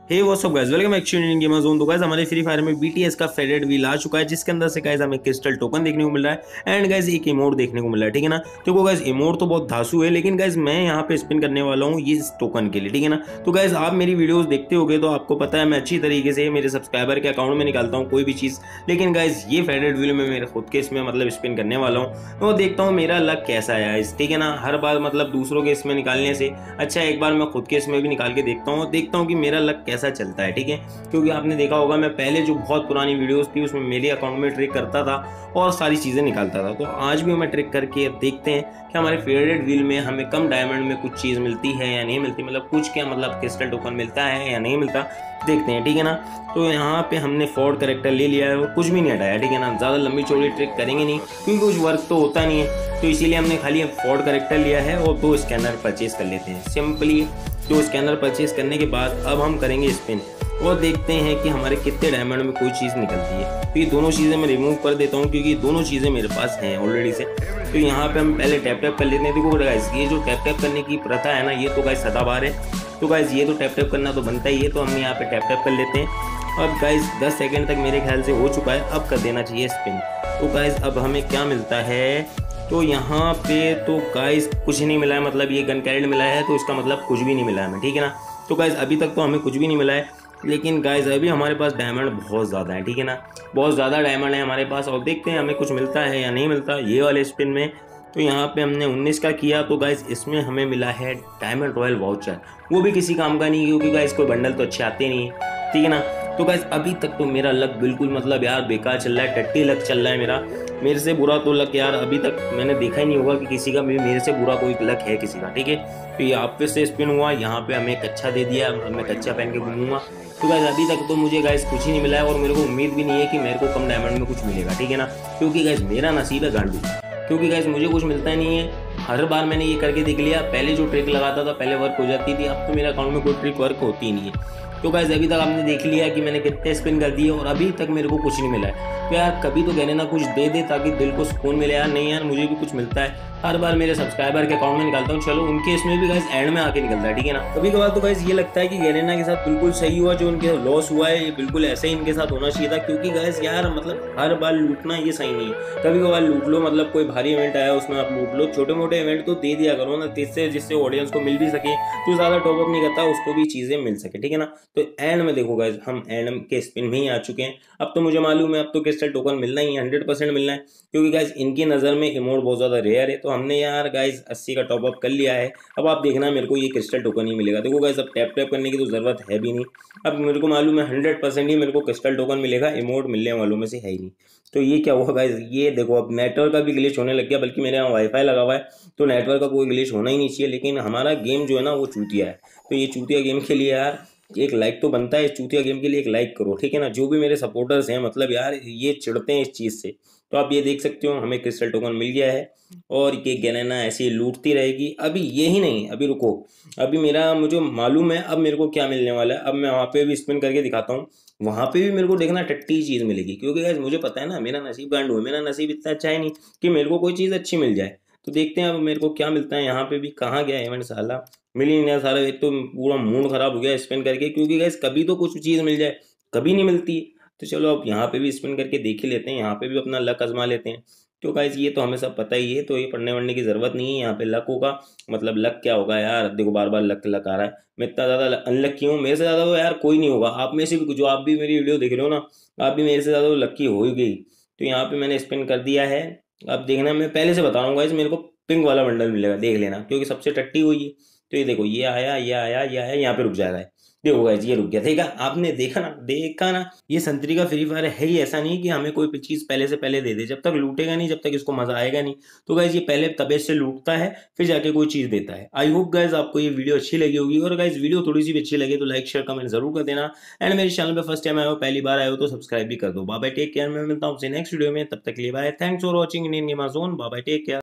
Hey what's up guys, welcome actually in gamer zone. तो guys हमारे Free Fire में BTS का faded wheel आ चुका है, जिसके अंदर से गाइस हमें क्रिस्टल टोकन देखने को मिल रहा है एंड गाइस एक इमोट देखने को मिल रहा है, ठीक है ना। देखो गाइस इमोट तो बहुत धांसू है, लेकिन गाइस मैं यहाँ पे स्पिन करने वाला हूँ ये इस टोकन के लिए, ठीक है ना। तो गाइस आप मेरी वीडियोस देखते होगे तो आपको पता है मैं अच्छी तरीके से मेरे सब्सक्राइबर के अकाउंट में निकालता हूँ कोई भी चीज़। लेकिन गाइस ये फेडेड व्हील में मेरे खुद के इसमें मतलब स्पिन करने वाला हूँ, तो देखता हूँ मेरा लक कैसा है इस, ठीक है ना। हर बार मतलब दूसरों के इसमें निकालने से अच्छा एक बार मैं खुद के इसमें भी निकाल के देखता हूँ कि मेरा लक कैसा चलता है, ठीक है। क्योंकि आपने देखा होगा मैं पहले जो बहुत पुरानी वीडियोस थी उसमें मेरे अकाउंट में ट्रिक करता था और सारी चीज़ें निकालता था। तो आज भी मैं ट्रिक करके अब देखते हैं कि हमारे फेवरेट व्हील में हमें कम डायमंड में कुछ चीज़ मिलती है या नहीं मिलती, मतलब कुछ क्या मतलब क्रिस्टल टोकन मिलता है या नहीं मिलता, देखते हैं, ठीक है ना। तो यहाँ पे हमने फोर्ड करेक्टर ले लिया है और कुछ भी नहीं हटाया, ठीक है ना। ज़्यादा लंबी चौड़ी ट्रिक करेंगे नहीं क्योंकि कुछ वर्क तो होता नहीं है, तो इसीलिए हमने खाली फोर्ड करेक्टर लिया है और 2 स्कैनर परचेज कर लेते हैं सिंपली। 2 स्कैनर परचेज करने के बाद अब हम करेंगे स्पिन और देखते हैं कि हमारे कितने डायमंड में कोई चीज़ निकलती है। तो ये दोनों चीज़ें मैं रिमूव कर देता हूँ क्योंकि दोनों चीज़ें मेरे पास हैं ऑलरेडी से। तो यहाँ पे हम पहले टैप टैप कर लेते हैं। देखो गाइस ये जो टैप टैप करने की प्रथा है ना, ये तो गाइस सदाबहार है। तो गाइस ये तो टैप टैप करना तो बनता ही है, तो हम यहाँ पे टैप टैप कर लेते हैं। अब गाइस 10 सेकेंड तक मेरे ख्याल से हो चुका है, अब कर देना चाहिए स्पिन। तो गाइस अब हमें क्या मिलता है, तो यहाँ पे तो गाइस कुछ नहीं मिला है, मतलब ये गन कैरेट मिला है, तो इसका मतलब कुछ भी नहीं मिला है हमें, ठीक है ना। तो गाइस अभी तक तो हमें कुछ भी नहीं मिला है, लेकिन गाइस अभी हमारे पास डायमंड बहुत ज़्यादा है, ठीक है ना। बहुत ज़्यादा डायमंड है हमारे पास और देखते हैं हमें कुछ मिलता है या नहीं मिलता ये वाले स्पिन में। तो यहाँ पे हमने 19 का किया, तो गाइस इसमें हमें मिला है डायमंड रॉयल वाउचर, वो भी किसी काम का नहीं क्योंकि गाइस कोई बंडल तो अच्छे आते नहीं है, ठीक है ना। तो गाइस अभी तक तो मेरा लक बिल्कुल मतलब यार बेकार चल रहा है, टट्टी लक चल रहा है मेरा। मेरे से बुरा तो लक यार अभी तक मैंने देखा ही नहीं होगा कि किसी का भी मेरे से बुरा कोई लक है किसी का, ठीक है। तो ये आप पे से स्पिन हुआ, यहाँ पे हमें कच्चा दे दिया, मैं कच्चा पहन के घूमूंगा। तो गाइस अभी तक तो मुझे गाइस कुछ ही नहीं मिला है और मेरे को उम्मीद भी नहीं है कि मेरे को कम डायमंड में कुछ मिलेगा, ठीक है ना। क्योंकि गाइस मेरा नसीब है गांडू, क्योंकि गाइस मुझे कुछ मिलता नहीं है। हर बार मैंने ये करके देख लिया, पहले जो ट्रिक लगाता था पहले वर्क हो जाती थी, अब तो मेरे अकाउंट में कोई ट्रिक वर्क होती ही नहीं है। तो गाइस अभी तक आपने देख लिया कि मैंने कितने स्पिन कर दिए और अभी तक मेरे को कुछ नहीं मिला है। तो यार कभी तो कहने ना कुछ दे दे ताकि दिल को सुकून मिले यार। नहीं यार मुझे भी कुछ मिलता है, हर बार मेरे सब्सक्राइबर के अकाउंट में निकालता हूँ, चलो उनके इसमें भी गाइस एंड में आके निकलता है, ठीक है ना। कभी कभार तो गाइस ये लगता है कि गैरेना के साथ बिल्कुल सही हुआ, जो उनके लॉस हुआ है ये बिल्कुल ऐसे ही इनके साथ होना चाहिए था। क्योंकि गाइस यार मतलब हर बार लूटना ये सही नहीं है, कभी कभार लूट लो, मतलब कोई भारी इवेंट आया उसमें आप लूट लो, छोटे मोटे इवेंट तो दे दिया करो ना, जिससे ऑडियंस को मिल भी सके, जो ज़्यादा टॉपअप नहीं करता उसको भी चीज़ें मिल सके, ठीक है ना। तो एंड में देखो गाइस हम एंड के स्पिन में ही आ चुके हैं। अब तो मुझे मालूम है अब तो क्रिस्टल टोकन मिलना ही है, 100% मिलना है, क्योंकि गाइस इनकी नज़र में इमोट बहुत ज़्यादा रेयर है। तो हमने यार गाइस 80 का टॉपअप कर लिया है, अब आप देखना मेरे को ये क्रिस्टल टोकन ही मिलेगा। देखो गाइस अब टैप टैप करने की तो ज़रूरत है भी नहीं, अब मेरे को मालूम है 100% ही मेरे को क्रिस्टल टोकन मिलेगा, इमोट मिलने वालों में से है ही नहीं। तो ये क्या हुआ गाइस, ये देखो अब नेटवर्क का भी ग्लिच होने लग गया, बल्कि मेरे यहाँ वाईफाई लगा हुआ है तो नेटवर्क का कोई ग्लिच होना ही नहीं चाहिए, लेकिन हमारा गेम जो है ना वो चूतिया है। तो ये चूतिया गेम के लिए यार एक लाइक तो बनता है, चूतिया गेम के लिए एक लाइक करो, ठीक है ना। जो भी मेरे सपोर्टर्स हैं मतलब यार ये चिढ़ते हैं इस चीज़ से। तो आप ये देख सकते हो हमें क्रिस्टल टोकन मिल गया है और ये गैरेना ऐसे ही लूटती रहेगी। अभी ये ही नहीं, अभी रुको, अभी मेरा मुझे मालूम है अब मेरे को क्या मिलने वाला है। अब मैं वहाँ पे भी स्पिन करके दिखाता हूँ, वहाँ पे भी मेरे को देखना टट्टी चीज़ मिलेगी, क्योंकि गाइस मुझे पता है ना मेरा नसीब गांडू है, मेरा नसीब इतना अच्छा है नहीं कि मेरे को कोई चीज़ अच्छी मिल जाए। तो देखते हैं अब मेरे को क्या मिलता है। यहाँ पे भी कहाँ गया इवेंट साला, मिल ही नहीं रहा सारा। एक तो पूरा मूड खराब हो गया स्पिन करके, क्योंकि गाइस कभी तो कुछ चीज़ मिल जाए, कभी नहीं मिलती है। तो चलो अब यहाँ पे भी स्पिन करके देख ही लेते हैं, यहाँ पे भी अपना लक आजमा लेते हैं। तो गाइस ये तो हमें सब पता ही है, तो ये पढ़ने वढ़ने की ज़रूरत नहीं है। यहाँ पे लक होगा, मतलब लक क्या होगा यार, अब देखो बार बार लक लक आ रहा है, मैं इतना ज़्यादा अनलक्की हूँ, मेरे से ज़्यादा तो यार कोई नहीं होगा। आप में से भी जो आप भी मेरी वीडियो देख रहे हो ना, आप भी मेरे से ज़्यादा लक्की हो ही गई। तो यहाँ पे मैंने स्पिन कर दिया है। अब देखना, मैं पहले से बता रहा हूँ गाइस मेरे को पिंक वाला बंडल मिलेगा, देख लेना, क्योंकि सबसे टट्टी हुई है। तो ये देखो ये आया ये आया ये आया, यहाँ पे रुक जाएगा, देखो गाइस ये रुक गया, देखा आपने, देखा ना। ये संतरी का फ्री फायर है ही ऐसा नहीं कि हमें कोई चीज़ पहले से पहले दे दे, जब तक लूटेगा नहीं, जब तक इसको मजा आएगा नहीं। तो गाइस ये पहले तबीयत से लूटता है फिर जाके कोई चीज़ देता है। आई होप गाइस आपको ये वीडियो अच्छी लगी होगी, और गाइस वीडियो थोड़ी सी भी अच्छी लगे तो लाइक शेयर कमेंट जरूर कर देना। एंड मेरे चैनल पे फर्स्ट टाइम आए हो, पहली बार आए हो तो सब्सक्राइब भी कर दो। बाय बाय, टेक केयर, मैं मिलता हूँ आपसे नेक्स्ट वीडियो में, तब तक के लिए bye, thanks for watching Indian gamer zone, bye bye, take care.